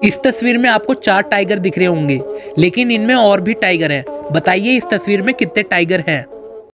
इस तस्वीर में आपको 4 टाइगर दिख रहे होंगे, लेकिन इनमें और भी टाइगर हैं। बताइए इस तस्वीर में कितने टाइगर हैं।